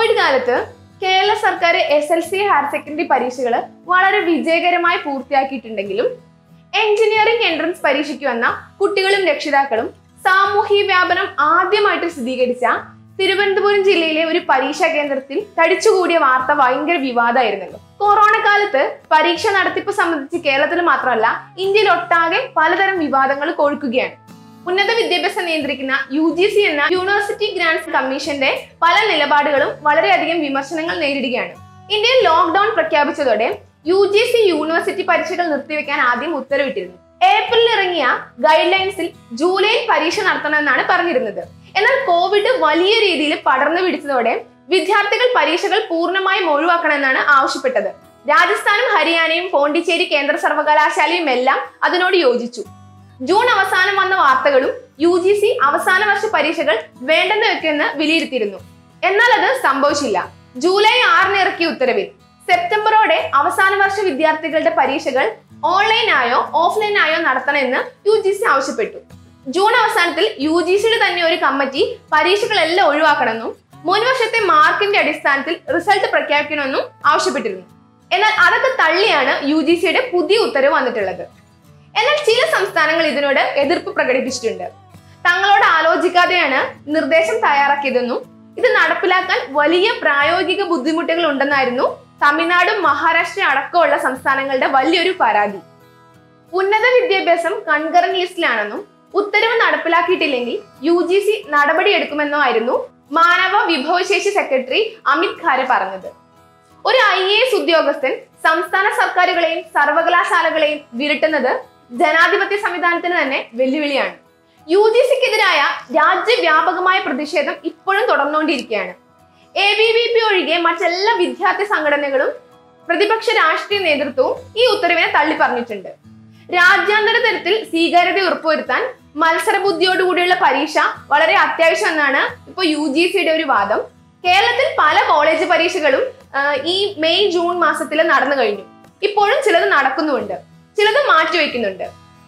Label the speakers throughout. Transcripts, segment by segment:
Speaker 1: Covid കാലത്ത് കേരള സർക്കാർ SLC higher secondary പരീക്ഷകൾ വളരെ വിജയകരമായി പൂർത്തിയാക്കിയിട്ടുണ്ടെങ്കിലും എഞ്ചിനീയറിംഗ് എൻട്രൻസ് പരീക്ഷയ്ക്ക് വന്ന കുട്ടികളും രക്ഷിതാക്കളും സാമൂഹ്യ വ്യാപനം ആദ്യമായിട്ട് സ്ഥിരീകരിച്ച തിരുവനന്തപുരം ജില്ലയിലെ ഒരു പരീക്ഷാ കേന്ദ്രത്തിൽ തടിച്ചുകൂടിയ വാർത്ത ഭയങ്കര വിവാദമായിരുന്നല്ലോ. കൊറോണ കാലത്ത് പരീക്ഷ നടത്തിപ്പ് സംബന്ധിച്ച് കേരളത്തിൽ മാത്രമല്ല ഇന്ത്യയിലൊട്ടാകെ പലതരം വിവാദങ്ങൾ കൊഴുക്കുകയാണ്. ഉന്നത വിദ്യാഭ്യാസം നിയന്ത്രിക്കുന്ന UGC എന്ന യൂണിവേഴ്സിറ്റി ഗ്രാന്റ്സ് കമ്മീഷന്റെ പല നിലപാടുകളും വളരെയധികം വിമർശനങ്ങൾ നേരിടുകയാണ്. ഇന്ത്യയിൽ ലോക്ക്ഡൌൺ പ്രഖ്യാപിച്ചതോടെ UGC യൂണിവേഴ്സിറ്റി പരീക്ഷകൾ നിർത്തിവെക്കാൻ ആദ്യം ഉത്തരവിട്ടിരുന്നു. ഏപ്രിലിൽ ഇറങ്ങിയ ഗൈഡ് ലൈൻസിൽ ജൂലൈയിൽ പരീക്ഷ നടത്തണമെന്നാണ് പറഞ്ഞിരുന്നത്. എന്നാൽ കോവിഡ് വലിയ രീതിയിൽ പടർന്നു പിടിച്ചതോടെ വിദ്യാർത്ഥികൾ പരീക്ഷകൾ പൂർണ്ണമായും ഒഴിവാക്കണമെന്നാണ് ആവശ്യപ്പെട്ടത്. രാജസ്ഥാനും ഹരിയാനയും പോണ്ടിച്ചേരി കേന്ദ്ര സർവകലാശാലയും എല്ലാം അതിനോട് യോജിച്ചു. ജൂൺ അവസാനം വന്ന വാർത്തകളും UGC അവസാന വർഷ പരീക്ഷകൾ വേണ്ടെന്ന് വെക്കുമെന്ന് വിലയിരുത്തിയിരുന്നു. എന്നാൽ അത് സംഭവിച്ചില്ല. ജൂലൈ 6 ഇറക്കിയ ഉത്തരവിൽ സെപ്റ്റംബറോടെ അവസാന വർഷ വിദ്യാർത്ഥികളുടെ പരീക്ഷകൾ ഓൺലൈനായോ ഓഫ്ലൈനായോ നടത്തണമെന്ന് UGC ആവശ്യപ്പെട്ടു. ജൂൺ അവസാനത്തിൽ UGCയുടെ തന്നെ ഒരു കമ്മിറ്റി പരീക്ഷകളെല്ലാം ഒഴിവാക്കണമെന്നും മുൻവർഷത്തെ മാർക്കിന്റെ അടിസ്ഥാനത്തിൽ റിസൾട്ട് പ്രഖ്യാപിക്കണമെന്നും ആവശ്യപ്പെട്ടിരുന്നു. എന്നാൽ അതൊക്കെ തള്ളിയാണ് UGCയുടെ പുതിയ ഉത്തരവ് വന്നിട്ടുള്ളത്. എന്നാൽ ചില സംസ്ഥാനങ്ങൾ ഇതിനോട് എതിർപ്പ് പ്രകടിപ്പിച്ചിട്ടുണ്ട്. തങ്ങളോട് ആലോചിക്കാതെയാണ് നിർദ്ദേശം തയ്യാറാക്കിയതെന്നും ഇത് നടപ്പിലാക്കാൻ വലിയ പ്രായോഗിക ബുദ്ധിമുട്ടുകൾ ഉണ്ടെന്നായിരുന്നു തമിഴ്നാടും മഹാരാഷ്ട്ര അടക്കമുള്ള സംസ്ഥാനങ്ങളുടെ വലിയൊരു പരാതി. ഉന്നത വിദ്യാഭ്യാസം കൺകറന്റ് ലിസ്റ്റിലാണെന്നും ഉത്തരവ് നടപ്പിലാക്കിയിട്ടില്ലെങ്കിൽ UGC നടപടിയെടുക്കുമെന്നോ ആയിരുന്നു മാനവ വിഭവശേഷി സെക്രട്ടറി അമിത് ഖാരെ പറഞ്ഞത്. ഒരു IAS ഉദ്യോഗസ്ഥൻ സംസ്ഥാന സർക്കാരുകളെയും സർവകലാശാലകളെയും വിരട്ടുന്നത് ജനാധിപത്യ സംവിധാനത്തിന് തന്നെ വെല്ലുവിളിയാണ്. UGCക്കെതിരായ രാജ്യവ്യാപകമായ പ്രതിഷേധം ഇപ്പോഴും തുടർന്നുകൊണ്ടിരിക്കുകയാണ്. ABVP ഒഴികെ മറ്റെല്ലാ വിദ്യാർത്ഥി സംഘടനകളും പ്രതിപക്ഷ രാഷ്ട്രീയ നേതൃത്വവും ഈ ഉത്തരവിനെ തള്ളി പറഞ്ഞിട്ടുണ്ട്. രാജ്യാന്തര തലത്തിൽ സ്വീകാര്യത ഉറപ്പുവരുത്താൻ മത്സരബുദ്ധിയോടുകൂടിയുള്ള പരീക്ഷ വളരെ അത്യാവശ്യം എന്നാണ് ഇപ്പോൾ UGCയുടെ ഒരു വാദം. കേരളത്തിൽ പല കോളേജ് പരീക്ഷകളും ഈ മെയ് ജൂൺ മാസത്തിൽ നടന്നു കഴിഞ്ഞു. ഇപ്പോഴും ചിലത് നടക്കുന്നുണ്ട്, ചിലത് മാറ്റിവെക്കുന്നുണ്ട്.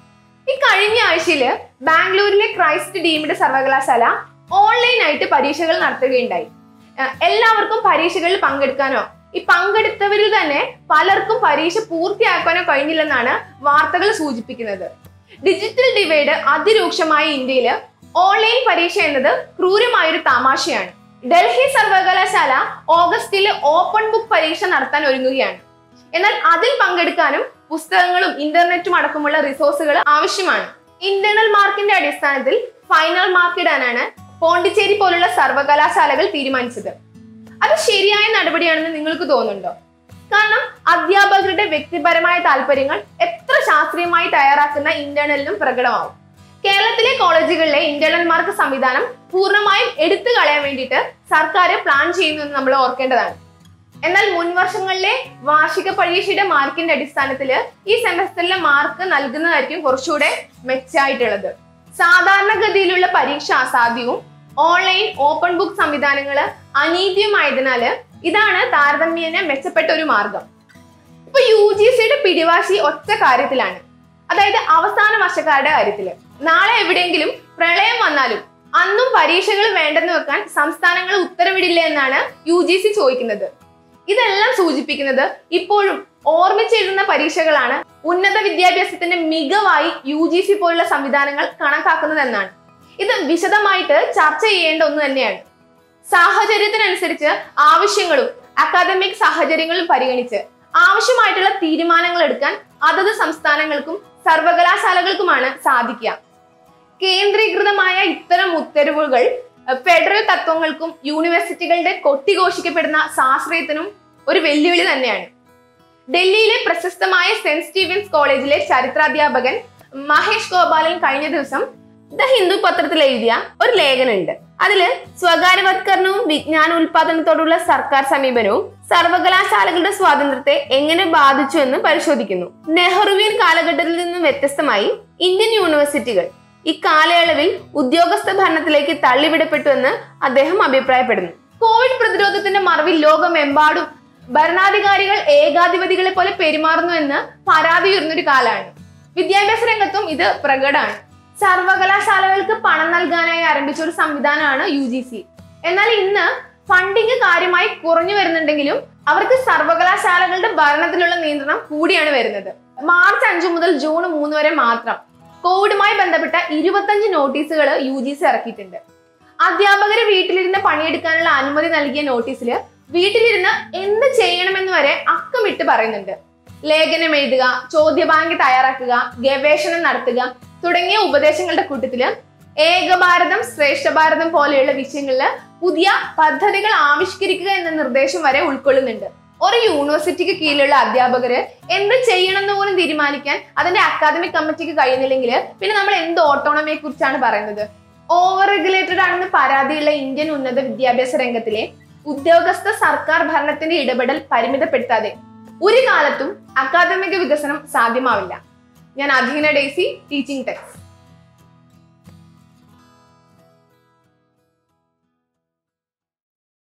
Speaker 1: ഈ കഴിഞ്ഞ ആഴ്ചയില് ബാംഗ്ലൂരിലെ ക്രൈസ്റ്റ് ഡീംഡ് സർവകലാശാല ഓൺലൈനായിട്ട് പരീക്ഷകൾ നടത്തുകയുണ്ടായി. എല്ലാവർക്കും പരീക്ഷകളിൽ പങ്കെടുക്കാനോ ഈ പങ്കെടുത്തവരിൽ തന്നെ പലർക്കും പരീക്ഷ പൂർത്തിയാക്കാനോ കഴിഞ്ഞില്ലെന്നാണ് വാർത്തകൾ സൂചിപ്പിക്കുന്നത്. ഡിജിറ്റൽ ഡിവൈഡ് അതിരൂക്ഷമായ ഇന്ത്യയിൽ ഓൺലൈൻ പരീക്ഷ എന്നത് ക്രൂരമായൊരു തമാശയാണ്. ഡൽഹി സർവകലാശാല ഓഗസ്റ്റിൽ ഓപ്പൺ ബുക്ക് പരീക്ഷ നടത്താൻ ഒരുങ്ങുകയാണ്. എന്നാൽ അതിൽ പങ്കെടുക്കാനും പുസ്തകങ്ങളും ഇന്റർനെറ്റും അടക്കമുള്ള റിസോഴ്സുകൾ ആവശ്യമാണ്. ഇന്റേണൽ മാർക്കിന്റെ അടിസ്ഥാനത്തിൽ ഫൈനൽ മാർക്ക് ഇടാനാണ് പോണ്ടിച്ചേരി പോലുള്ള സർവകലാശാലകൾ തീരുമാനിച്ചത്. അത് ശരിയായ നടപടിയാണെന്ന് നിങ്ങൾക്ക് തോന്നുന്നുണ്ടോ? കാരണം അധ്യാപകരുടെ വ്യക്തിപരമായ താല്പര്യങ്ങൾ എത്ര ശാസ്ത്രീയമായി തയ്യാറാക്കുന്ന ഇന്റേണലിനും പ്രകടമാവും. കേരളത്തിലെ കോളേജുകളിലെ ഇന്റേണൽ മാർക്ക് സംവിധാനം പൂർണ്ണമായും എടുത്തു കളയാൻ വേണ്ടിയിട്ട് സർക്കാർ പ്ലാൻ ചെയ്യുന്നു നമ്മൾ ഓർക്കേണ്ടതാണ്. എന്നാൽ മുൻവർഷങ്ങളിലെ വാർഷിക പരീക്ഷയുടെ മാർക്കിന്റെ അടിസ്ഥാനത്തിൽ ഈ സെമസ്റ്ററിലെ മാർക്ക് നൽകുന്നതായിരിക്കും കുറച്ചുകൂടെ മെച്ചമായിട്ടുള്ളത്. സാധാരണഗതിയിലുള്ള പരീക്ഷ അസാധ്യവും ഓൺലൈൻ ഓപ്പൺ ബുക്ക് സംവിധാനങ്ങൾ അനീതിയുമായതിനാല് ഇതാണ് താരതമ്യേന മെച്ചപ്പെട്ട ഒരു മാർഗം. ഇപ്പൊ UGCയുടെ പിടിവാശി ഒറ്റ കാര്യത്തിലാണ്, അതായത് അവസാന വർഷക്കാരുടെ കാര്യത്തില്. നാളെ എവിടെയെങ്കിലും പ്രളയം വന്നാലും അന്നും പരീക്ഷകൾ വേണ്ടെന്ന് വെക്കാൻ സംസ്ഥാനങ്ങൾ ഉത്തരവിടില്ല എന്നാണ് UGC ചോദിക്കുന്നത്. ഇതെല്ലാം സൂചിപ്പിക്കുന്നത് ഇപ്പോഴും ഓർമ്മിച്ചെഴുതുന്ന പരീക്ഷകളാണ് ഉന്നത വിദ്യാഭ്യാസത്തിന്റെ മികവായി UGC പോലുള്ള സംവിധാനങ്ങൾ കണക്കാക്കുന്നതെന്നാണ്. ഇത് വിശദമായിട്ട് ചർച്ച ചെയ്യേണ്ട ഒന്ന് തന്നെയാണ്. സാഹചര്യത്തിനനുസരിച്ച് ആവശ്യങ്ങളും അക്കാദമിക് സാഹചര്യങ്ങളും പരിഗണിച്ച് ആവശ്യമായിട്ടുള്ള തീരുമാനങ്ങൾ എടുക്കാൻ അതത് സംസ്ഥാനങ്ങൾക്കും സർവകലാശാലകൾക്കുമാണ് സാധിക്കുക. കേന്ദ്രീകൃതമായ ഇത്തരം ഉത്തരവുകൾ ഫെഡറൽ തത്വങ്ങൾക്കും യൂണിവേഴ്സിറ്റികളുടെ കൊട്ടിഘോഷിക്കപ്പെടുന്ന സ്വാശ്രയത്തിനും ഒരു വെല്ലുവിളി തന്നെയാണ്. ഡൽഹിയിലെ പ്രശസ്തമായ സെന്റ് സ്റ്റീവൻസ് കോളേജിലെ ചരിത്രാധ്യാപകൻ മഹേഷ് ഗോപാലൻ കഴിഞ്ഞ ദിവസം ദ ഹിന്ദു പത്രത്തിൽ എഴുതിയ ഒരു ലേഖനമുണ്ട്. അതില് സ്വകാര്യവത്കരണവും വിജ്ഞാന ഉൽപാദനത്തോടുള്ള സർക്കാർ സമീപനവും സർവകലാശാലകളുടെ സ്വാതന്ത്ര്യത്തെ എങ്ങനെ ബാധിച്ചു എന്ന് പരിശോധിക്കുന്നു. നെഹ്റുവിയൻ കാലഘട്ടത്തിൽ നിന്നും വ്യത്യസ്തമായി ഇന്ത്യൻ യൂണിവേഴ്സിറ്റികൾ ഇക്കാലയളവിൽ ഉദ്യോഗസ്ഥ ഭരണത്തിലേക്ക് തള്ളിവിടപ്പെട്ടു എന്ന് അദ്ദേഹം അഭിപ്രായപ്പെടുന്നു. കോവിഡ് പ്രതിരോധത്തിന്റെ മറവിൽ ലോകമെമ്പാടും ഭരണാധികാരികൾ ഏകാധിപതികളെ പോലെ പെരുമാറുന്നു എന്ന് പരാതി ഉയർന്നൊരു കാലമാണ്. വിദ്യാഭ്യാസ രംഗത്തും ഇത് പ്രകടമാണ്. സർവകലാശാലകൾക്ക് പണം നൽകാനായി ആരംഭിച്ച ഒരു സംവിധാനമാണ് UGC. എന്നാൽ ഇന്ന് ഫണ്ടിങ് കാര്യമായി കുറഞ്ഞു വരുന്നുണ്ടെങ്കിലും അവർക്ക് സർവകലാശാലകളുടെ ഭരണത്തിലുള്ള നിയന്ത്രണം കൂടിയാണ് വരുന്നത്. മാർച്ച് 5 മുതൽ ജൂൺ 3 വരെ മാത്രം കോവിഡുമായി ബന്ധപ്പെട്ട 25 നോട്ടീസുകൾ UGC ഇറക്കിയിട്ടുണ്ട്. അധ്യാപകര് വീട്ടിലിരുന്ന് പണിയെടുക്കാനുള്ള അനുമതി നൽകിയ നോട്ടീസിൽ വീട്ടിലിരുന്ന് എന്ത് ചെയ്യണമെന്ന് വരെ അക്കമിട്ട് പറയുന്നുണ്ട്. ലേഖനം എഴുതുക, ചോദ്യബാങ്ക് തയ്യാറാക്കുക, ഗവേഷണം നടത്തുക തുടങ്ങിയ ഉപദേശങ്ങളുടെ കൂട്ടത്തില് ഏകഭാരതം ശ്രേഷ്ഠ ഭാരതം പോലെയുള്ള വിഷയങ്ങളിൽ പുതിയ പദ്ധതികൾ ആവിഷ്കരിക്കുക എന്ന നിർദ്ദേശം വരെ ഉൾക്കൊള്ളുന്നുണ്ട്. ഒരു യൂണിവേഴ്സിറ്റിക്ക് കീഴിലുള്ള അധ്യാപകര് എന്ത് ചെയ്യണമെന്ന് പോലും തീരുമാനിക്കാൻ അതിന്റെ അക്കാദമിക് കമ്മിറ്റിക്ക് കഴിയുന്നില്ലെങ്കിൽ പിന്നെ നമ്മൾ എന്ത് ഓട്ടോണമിയെ കുറിച്ചാണ് പറയുന്നത്? ഓവർ റെഗുലേറ്റഡ് ആണെന്ന് പരാതിയുള്ള ഇന്ത്യൻ ഉന്നത വിദ്യാഭ്യാസ രംഗത്തിലെ ഉദ്യോഗസ്ഥ സർക്കാർ ഭരണത്തിന്റെ ഇടപെടൽ പരിമിതപ്പെടുത്താതെ ഒരു കാലത്തും അക്കാദമിക വികസനം സാധ്യമാവില്ല. ഞാൻ അധീന ഡെയ്സി, ടീച്ചിങ് ടെക്സ്.